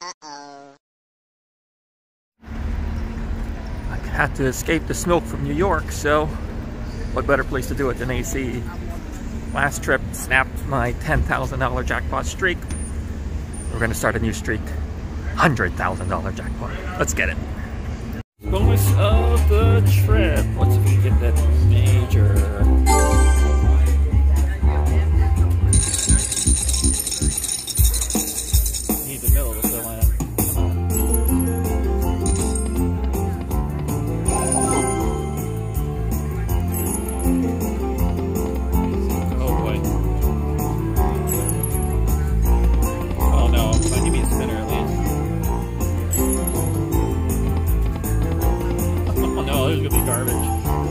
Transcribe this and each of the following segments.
Uh-oh. I had to escape the smoke from New York, so what better place to do it than AC? Last trip snapped my $10,000 jackpot streak. We're gonna start a new streak. $100,000 jackpot. Let's get it. Bonus of the trip. Let's see if we can get that major. Need the middle to fill in. Oh boy. Oh no, give me a spinner at least. Oh no, there's gonna be garbage.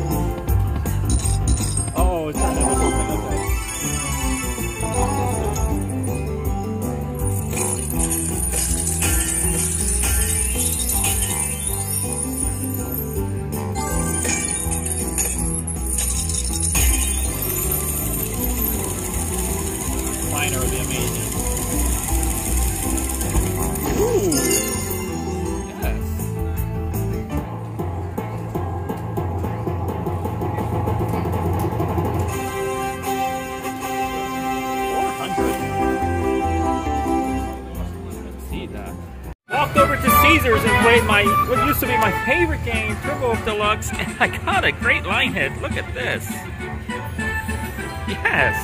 Oh, it's trying to look open, okay. Minor would be amazing. Ooh! Yes. Walked over to Caesars and played what used to be my favorite game, Timberwolf Deluxe, and I got a great line hit. Look at this. Yes.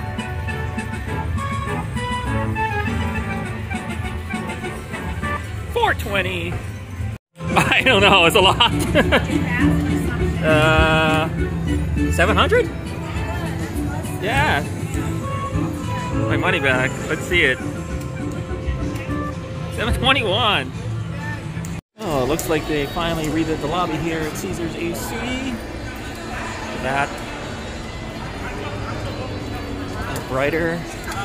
$420. I don't know, it's a lot. 700? Yeah. My money back. Let's see it. 721. Oh, it looks like they finally redid the lobby here at Caesars AC. That. Brighter.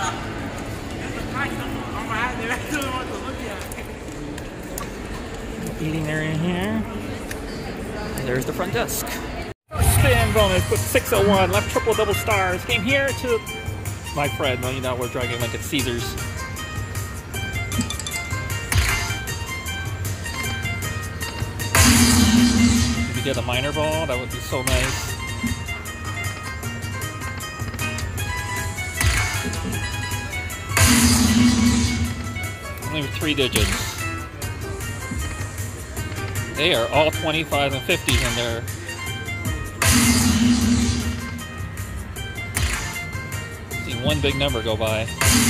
Eating area here. And there's the front desk. Spin bonus, put 601, left triple double stars. Came here to my friend, $1 Million Dragon Link at Caesars. Get a minor ball, that would be so nice. Only 3 digits. They are all 25s and 50s in there. See one big number go by.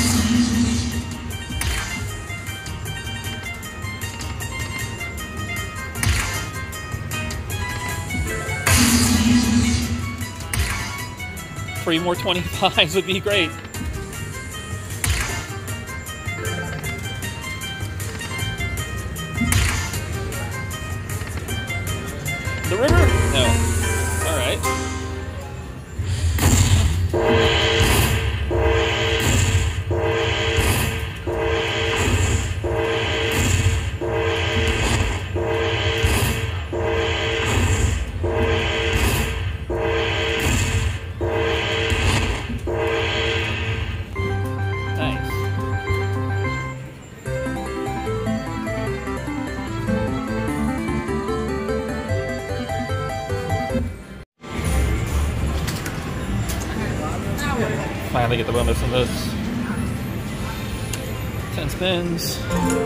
Three more 25s would be great. The river? No. All right. Finally get the bonus in this. 10 spins.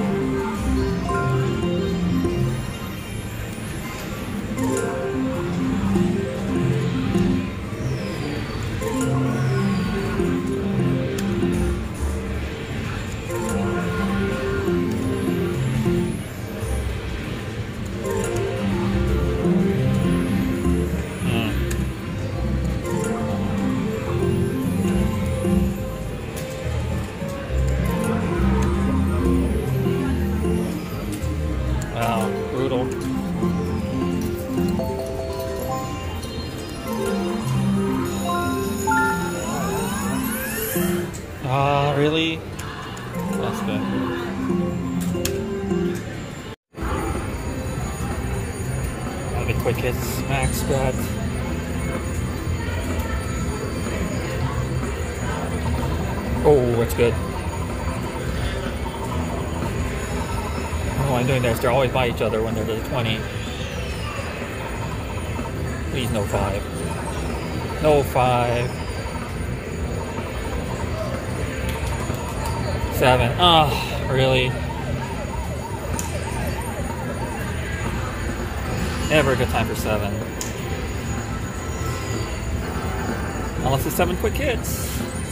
Really? That's good. Have a quick hits, max bet. Oh, that's good. I'm doing this, they're always by each other when they're to the 20. Please no 5. No 5. 7. Oh, really? Never a good time for 7. Unless it's 7 quick hits.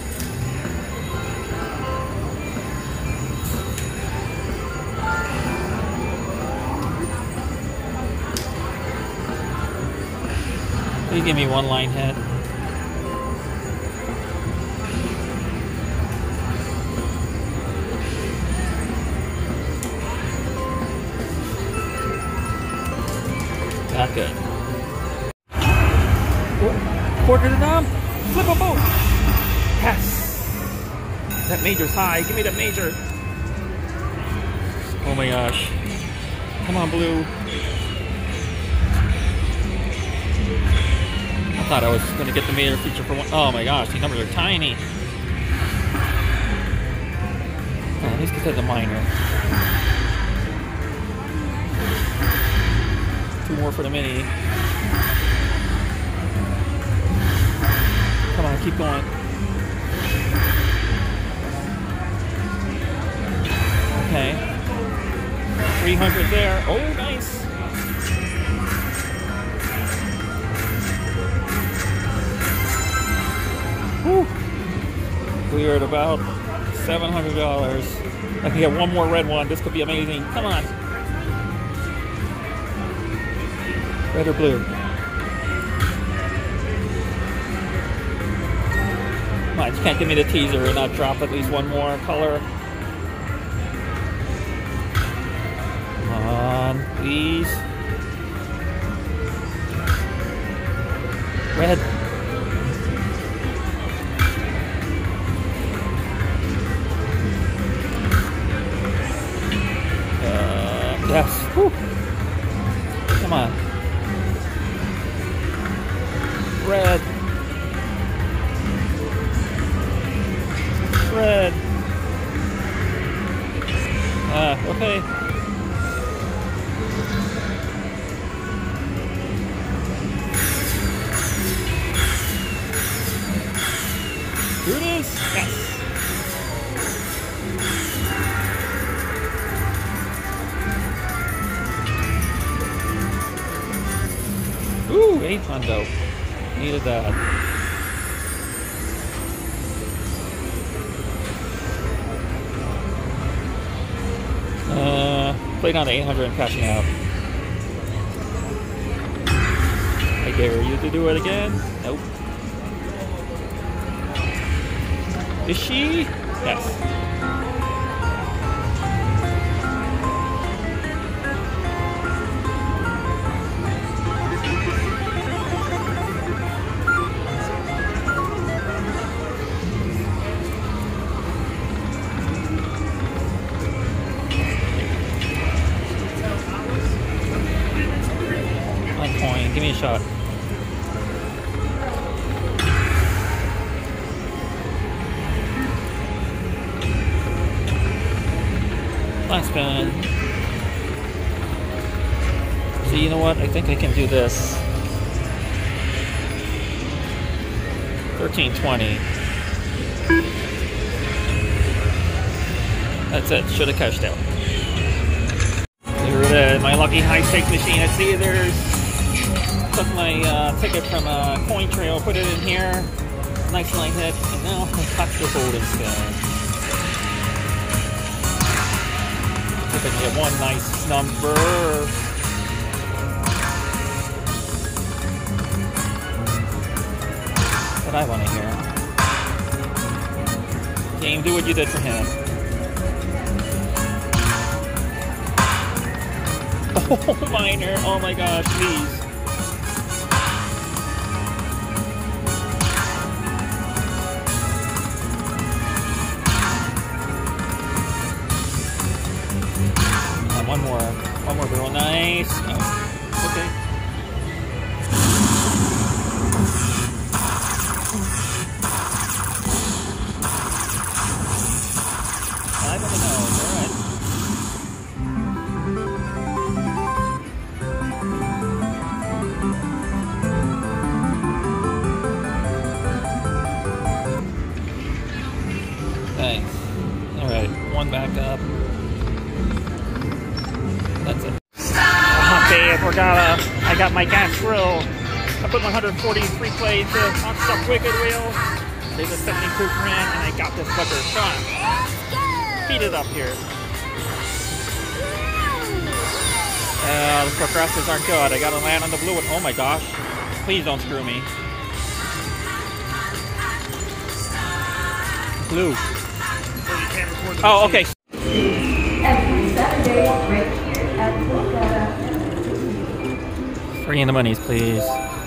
Please give me one line hit. Not good. Oh, quarter to numb. Flip a boat. Yes. That major's high. Give me that major. Oh my gosh. Come on, blue. I thought I was going to get the major feature for one. Oh my gosh, these numbers are tiny. Oh, at least get the minor. 2 more for the mini. Come on, keep going. Okay. 300 there. Oh, nice. Whew. We are at about $700. I can get one more red one. This could be amazing. Come on. Red or blue? Come on, you can't give me the teaser and not drop at least one more color. Come on, please. Red. Yes. Whew. Come on. Red. Red. Okay. Here it is. Yes. Ooh, 8 hundo. Needed that. Play down to 800 and cashing out. I dare you to do it again. Nope. Is she? Yes. Give me a shot. Last spin. So you know what? I think I can do this. 1320. That's it. Should have cashed out. Here it is. My lucky high stakes machine at Caesars. Took my ticket from a coin trail, put it in here. Nice line hit, and now I touch the golden spin. If I can get one nice number. What I want to hear. Game, do what you did for him. Oh, minor. Oh my gosh, please. One more girl, nice. Oh, okay. I don't know, alright. That's it. Oh, babe, I got my gas grill. I put my 143 plate on some wicked wheel. There's a 72 grand, and I got this fucker shot. Heat it up here. The progressives aren't good. I gotta land on the blue one. Oh my gosh. Please don't screw me. Blue. Oh, okay. Every Saturday, right here at Kilauea. Bring in the monies, please.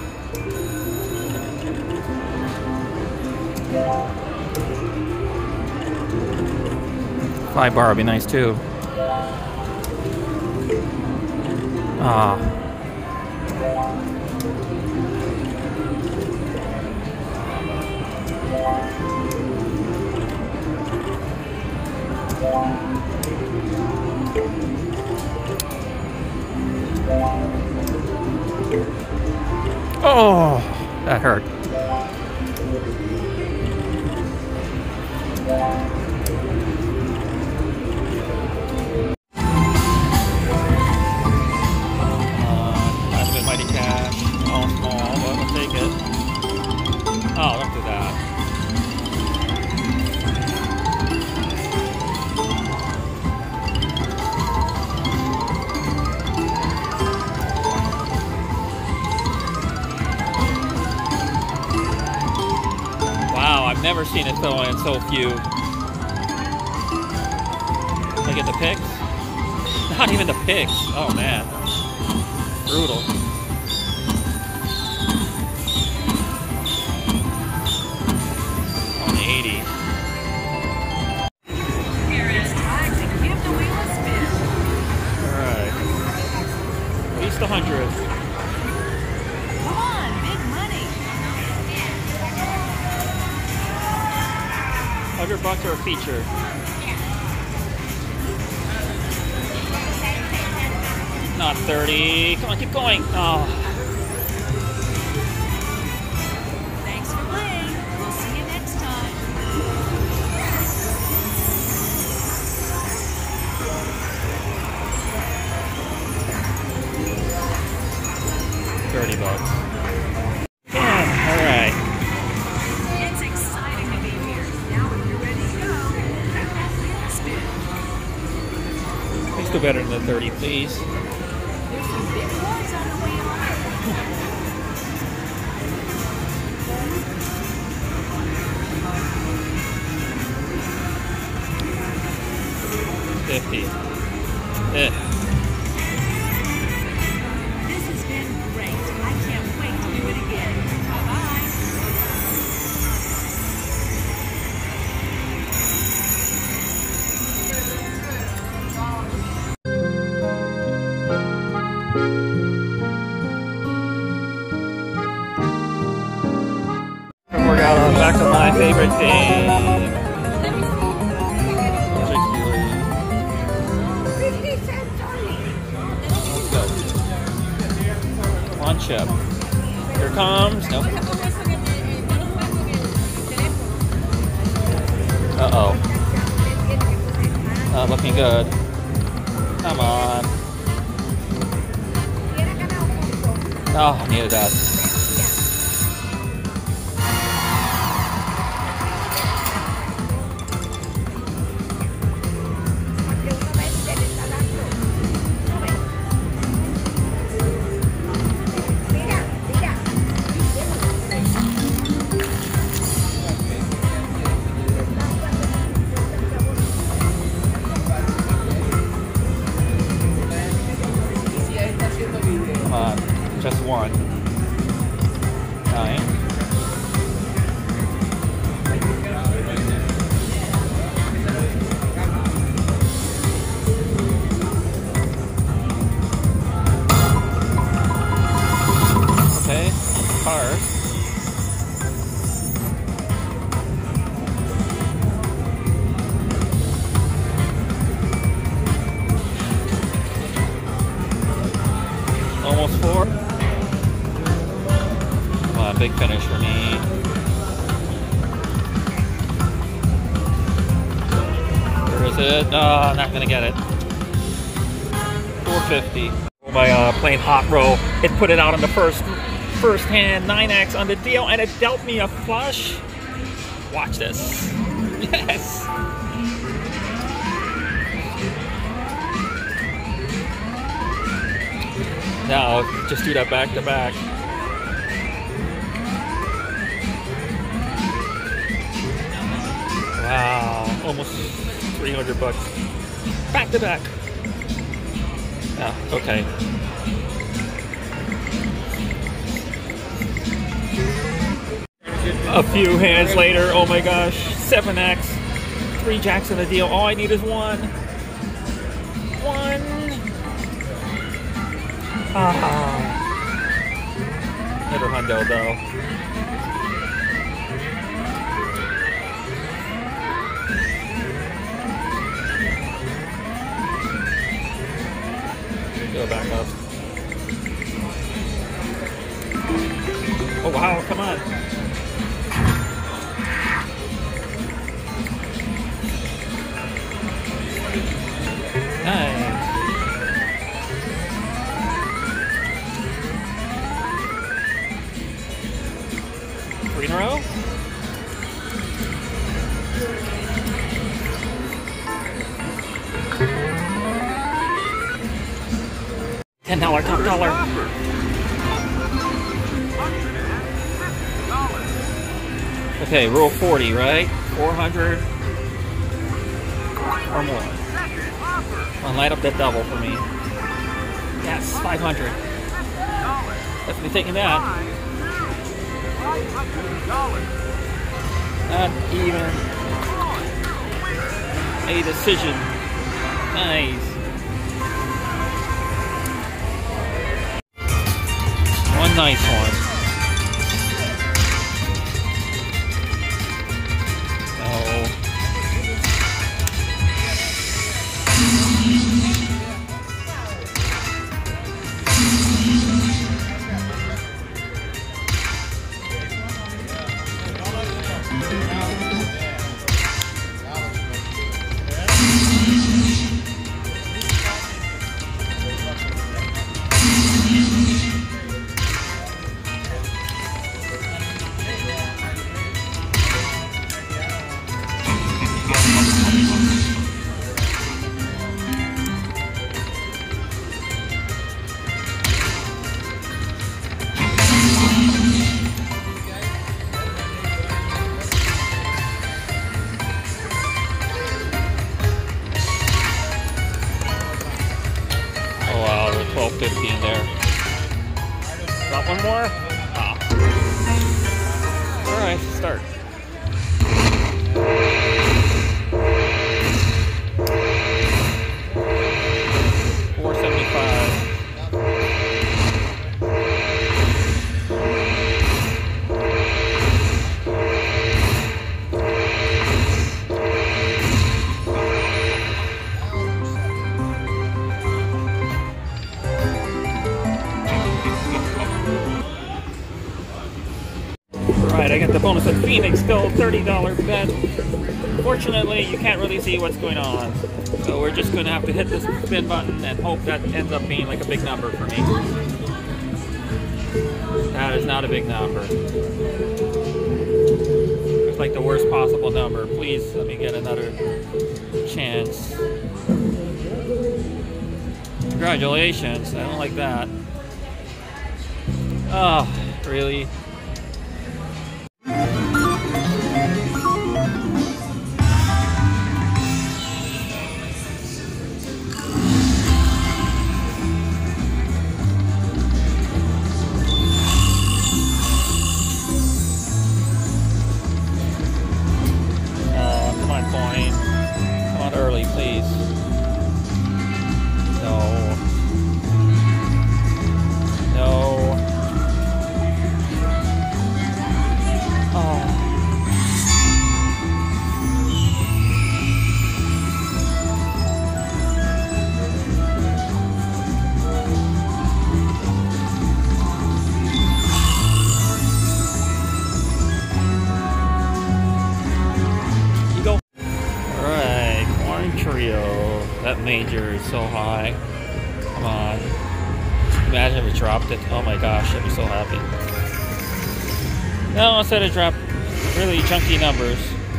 $5 would be nice too. Ah. Oh, that hurt. That's a bit mighty cash. All small, but we'll take it. Oh, don't do that. I've never seen it fill in so few. I get the picks? Not even the picks. Oh man. Brutal. $180. Here it's time to give the wheel a spin. Alright. At least 100. Come on, big money. $100 or a feature? Not 30. Come on, keep going. Oh. Thanks for playing. We'll see you next time. $30. Yeah, alright. It's exciting to be here. Now when you're ready to go, spin. Please go better than the 30, please. There's some big boys on the wheel. 50. This has been great. I can't wait to do it again. Bye-bye. We're back to my favorite game. One chip. Here comes. Nope. Uh-oh. Not looking good. Come on. Oh, I needed that. Come on, just one. 9. Okay, cars. Almost 4. Come on, big finish for me. There is is it? I'm not gonna get it. 450. My playing hot roll. It put it out on the first hand 9x on the deal, and it dealt me a flush. Watch this. Yes. Now just do that back to back. Wow, almost 300 bucks. Back to back. Yeah, okay. A few hands later, oh my gosh, 7x, 3 jacks in the deal. All I need is one. Never hundo though. Go back up. Oh wow, come on. Nice. 3 in a row. $10 top dollar. Okay, roll 40, right? 400 or more. Come on, light up that double for me. Yes, 500. Definitely taking that. Not even a decision. Nice. One nice one. Oh. $12.50 in there. Got one more? Ah. Alright, start. Alright, I got the bonus at Phoenix Gold, $30 bet. Fortunately, you can't really see what's going on. So we're just going to have to hit this spin button and hope that ends up being like a big number for me. That is not a big number. It's like the worst possible number. Please let me get another chance. Congratulations, I don't like that. Oh, really? Early, please. No. No. that major is so high. Come on. Imagine if we dropped it. Oh my gosh, I'd be so happy. No, instead it dropped really chunky numbers.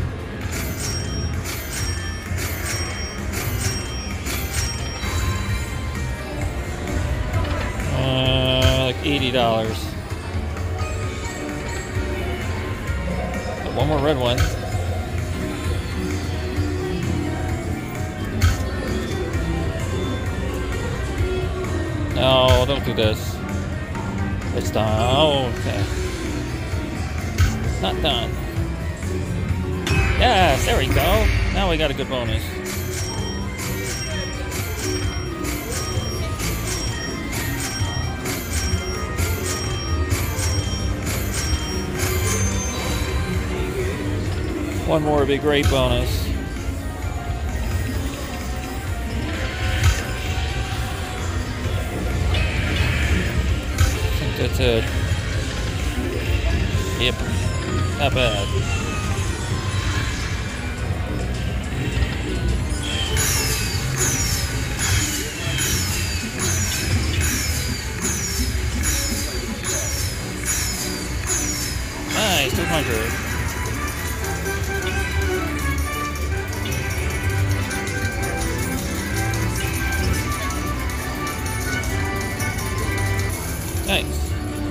Like $80. One more red one. No, don't do this. It's done. Oh, okay. It's not done. Yes, there we go. Now we got a good bonus. One more would be a great bonus. I think that's it. Yep, not bad. Nice, 200. Nice.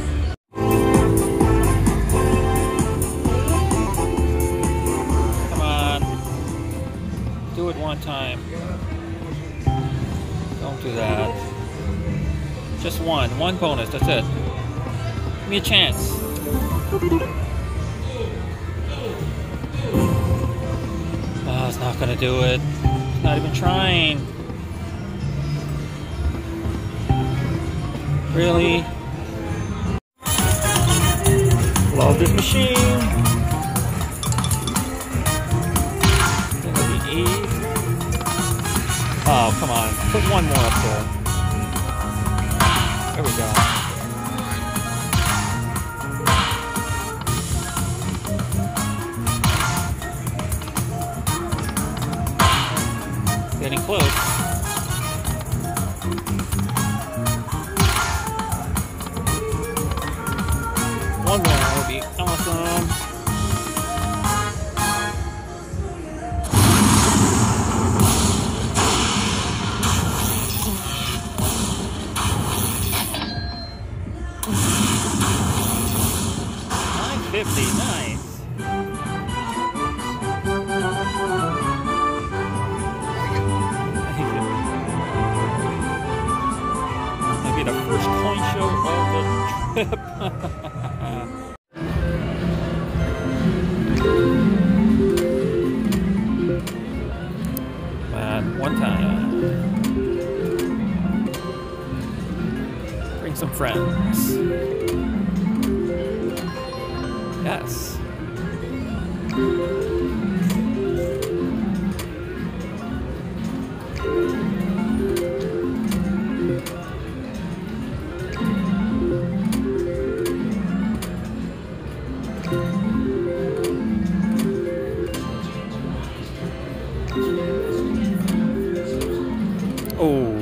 Come on. Do it one time. Don't do that. Just one bonus, that's it. Give me a chance. Oh, it's not gonna do it. It's not even trying. Really? Love this machine. Gonna be 8. Oh, come on. Put one more up there. There we go. Getting close. One more would be awesome. $9.50, nice. Maybe the first coin show of the trip. One time. Bring some friends. Yes. Oh.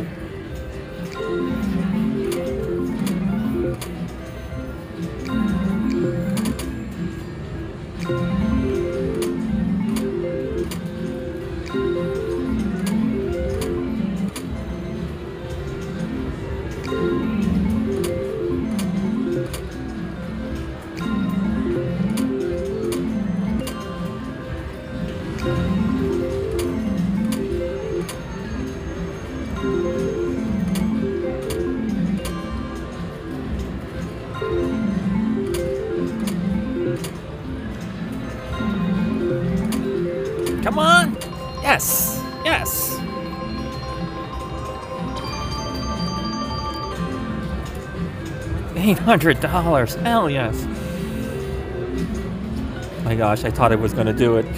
Come on! Yes! Yes! $800! Hell yes! My gosh, I thought I was gonna do it.